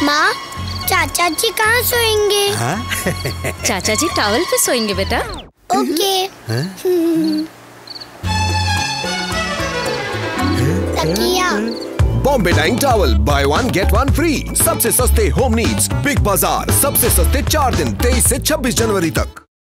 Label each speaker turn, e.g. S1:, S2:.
S1: माँ, चाचा जी कहाँ सोएंगे?
S2: चाचा जी टॉवल पे सोएंगे बेटा।
S1: ओके। तकिया।
S3: Bombay Dyeing towel buy 1 get 1 free. सबसे सस्ते होम नीड्स बिग बाजार। सबसे सस्ते 4 दिन 23 से 26 जनवरी तक।